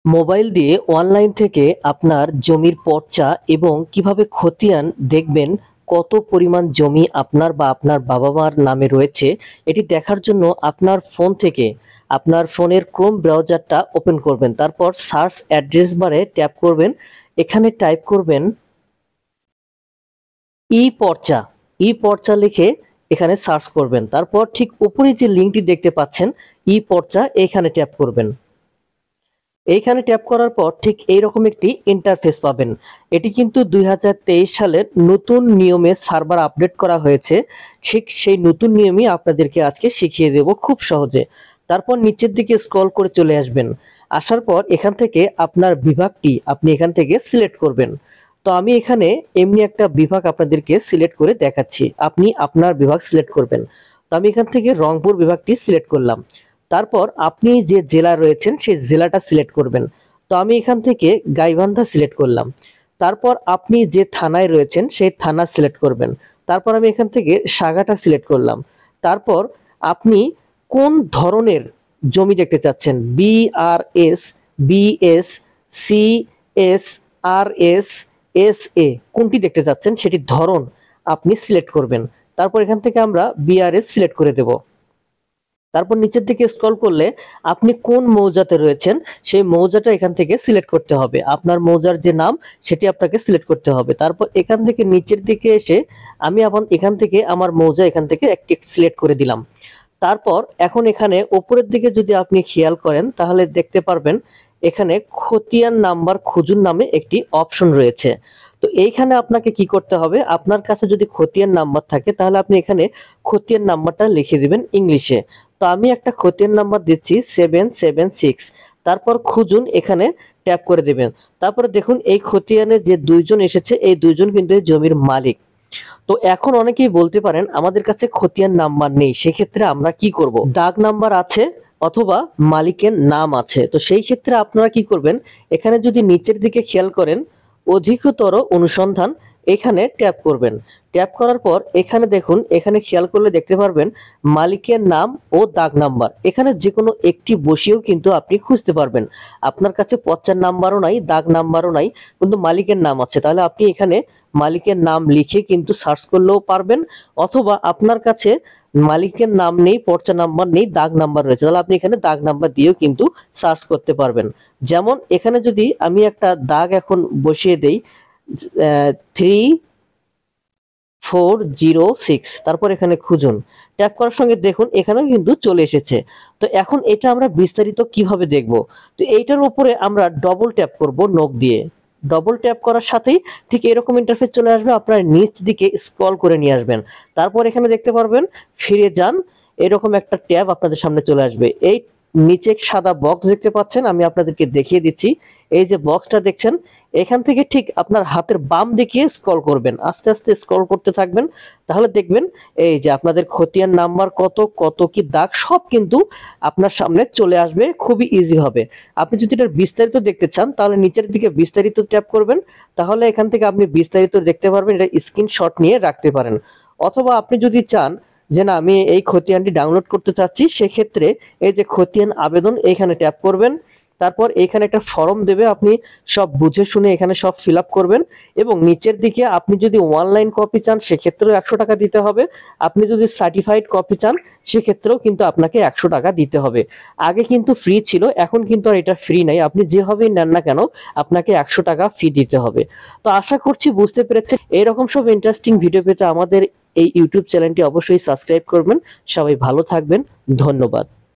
Mobile দিয়ে online থেকে আপনার জমির পর্চা এবং কিভাবে খতিয়ান দেখবেন কত পরিমাণ জমি আপনার বা আপনার বাবা মার নামে রয়েছে এটি দেখার জন্য আপনার ফোন থেকে আপনার ফোনের ক্রোম ব্রাউজারটা ওপেন করবেন। তারপর সার্চ অ্যাড্রেস বারে ট্যাপ করবেন। এখানে টাইপ করবেন ই-পর্চা। ই-পর্চা লিখে এখানে সার্চ করবেন। তারপর ঠিক উপরে যে লিঙ্কটি দেখতে পাচ্ছেন ই-পর্চা, এখানে ট্যাপ করবেন। এইখানে ট্যাপ করার পর ঠিক এইরকম একটি ইন্টারফেস পাবেন। এটি কিন্তু 2023 সালের নতুন নিয়মে সার্ভার আপডেট করা হয়েছে। ঠিক সেই নতুন নিয়মই আপনাদেরকে আজকে শিখিয়ে দেব খুব সহজে। তারপর নিচের দিকে স্ক্রল করে চলে আসবেন। আসার পর এখান থেকে আপনার বিভাগটি আপনি এখান থেকে সিলেক্ট করবেন। তো আমি এখানে এমনি একটা বিভাগ আপনাদেরকে সিলেক্ট করে দেখাচ্ছি, আপনি আপনার বিভাগ সিলেক্ট করবেন। তো আমি এখান থেকে রংপুর বিভাগটি সিলেক্ট করলাম। তারপর আপনি যে জেলা রয়েছেন সেই জেলাটা সিলেক্ট করবেন। তো আমি এখান থেকে গাইবান্ধা সিলেক্ট করলাম। তারপর আপনি যে থানায় রয়েছেন সেই থানা সিলেক্ট করবেন। তারপর আমি এখান থেকে সাগাটা সিলেক্ট করলাম। তারপর আপনি কোন ধরনের জমি দেখতে চাচ্ছেন, BRS, BS, CS, RS, SA, কোনটি দেখতে চাচ্ছেন সেটির ধরন আপনি সিলেক্ট করবেন। তারপর এখান থেকে আমরা বিআরএস সিলেক্ট করে দেব। তারপর নিচের দিকে স্ক্রল করলে আপনি কোন মৌজাতে রয়েছেন সেই মৌজাটা এখান থেকে সিলেক্ট করতে হবে। আপনার মৌজার যে নাম সেটি আপনাকে সিলেক্ট করতে হবে। তারপর এখান থেকে নিচের দিকে এসে আমি আবার এখান থেকে আমার মৌজা এখান থেকে একটি সিলেক্ট করে দিলাম। তারপর এখন এখানে উপরের দিকে যদি আপনি খেয়াল করেন তাহলে দেখতে পারবেন এখানে খতিয়ান নাম্বার খুঁজুন নামে একটি অপশন রয়েছে। তো এইখানে আপনাকে কি করতে হবে, আপনার কাছে যদি খতিয়ান নাম্বার থাকে তাহলে আপনি এখানে খতিয়ান নাম্বারটা লিখে দিবেন ইংলিশে। তো আমি একটা খতিয়ান নাম্বার দিচ্ছি 776। তারপর খুঁজুন এখানে ট্যাপ করে দিবেন। তারপরে দেখুন এই খতিয়ানে যে দুইজন এসেছে এই দুইজন কিন্তু এই জমির মালিক। তো এখন অনেকেই বলতে পারেন আমাদের কাছে খতিয়ান নাম্বার নেই, সেক্ষেত্রে আমরা কি করব? দাগ নাম্বার আছে অথবা মালিকের নাম আছে। তো সেই ক্ষেত্রে আপনারা কি করবেন, এখানে যদি নিচের দিকে খেয়াল করেন অধিকতর অনুসন্ধান, এখানে ট্যাপ করবেন। ট্যাপ করার পর এখানে দেখুন, এখানে খেয়াল করলে দেখতে পারবেন মালিকের নাম ও দাগ নাম্বার, এখানে যে কোনো একটি বসিয়েও কিন্তু আপনি খুঁজতে পারবেন। আপনার কাছে পর্চার নাম্বারও নাই, দাগ নাম্বারও নাই, কিন্তু মালিকের নাম আছে, তাহলে আপনি এখানে মালিকের নাম লিখে কিন্তু সার্চ করলেও পারবেন। অথবা আপনার কাছে মালিকের নাম নেই, পর্চা নাম্বার নেই, দাগ নাম্বার রয়েছে, তাহলে আপনি এখানে দাগ নাম্বার দিয়েও কিন্তু সার্চ করতে পারবেন। যেমন এখানে যদি আমি একটা দাগ এখন বসিয়ে দেই 3406, তারপর এখানে খুঁজুন, ট্যাপ করার সঙ্গে দেখুন এখানেও কিন্তু চলে এসেছে। তো এখন এটা আমরা বিস্তারিত কিভাবে দেখব, তো এইটার উপরে আমরা ডবল ট্যাপ করব নখ দিয়ে। ডবল ট্যাপ করার সাথেই ঠিক এরকম ইন্টারফেস চলে আসবে, আপনার নিচ দিকে স্ক্রল করে নিয়ে আসবেন। তারপর এখানে দেখতে পারবেন ফিরে যান, এরকম একটা ট্যাব আপনাদের সামনে চলে আসবে। এই নিচে সাদা বক্স দেখতে পাচ্ছেন, আমি আপনাদেরকে দেখিয়ে দিচ্ছি। এই যে বক্সটা দেখছেন, এখান থেকে ঠিক আপনার হাতের বাম দিকে স্ক্রল করবেন, আস্তে আস্তে স্ক্রল করতে থাকবেন। তাহলে দেখবেন এই যে আপনাদের খতিয়ান নাম্বার কত, কত কি দাগ সব কিন্তু আপনার সামনে চলে আসবে, খুবই ইজি হবে। আপনি যদি এটার বিস্তারিত দেখতে চান তাহলে নিচের দিকে বিস্তারিত ট্যাপ করবেন, তাহলে এখান থেকে আপনি বিস্তারিত দেখতে পারবেন, এটা স্ক্রিনশট নিয়ে রাখতে পারেন। অথবা আপনি যদি চান যে না আমি এই খতিয়ানটি ডাউনলোড করতে চাচ্ছি, সেক্ষেত্রে এই যে খতিয়ান আবেদন এখানে ট্যাপ করবেন। তারপর এখানে একটা ফর্ম দেবে, আপনি সব বুঝে শুনে এখানে সব ফিল আপ করবেন। এবং নিচের দিকে আপনি যদি অনলাইন কপি চান সেক্ষেত্রেও 100 টাকা দিতে হবে। আপনি যদি সার্টিফাইড কপি চান সেক্ষেত্রেও কিন্তু আপনাকে 100 টাকা দিতে হবে। আগে কিন্তু ফ্রি ছিল, এখন কিন্তু আর এটা ফ্রি নাই, আপনি যেভাবেই নেন না কেন আপনাকে 100 টাকা ফি দিতে হবে। তো আশা করছি বুঝতে পেরেছেন। এরকম সব ইন্টারেস্টিং ভিডিও পেতে আমাদের এই ইউটিউব চ্যানেলটি অবশ্যই সাবস্ক্রাইব করবেন। সবাই ভালো থাকবেন, ধন্যবাদ।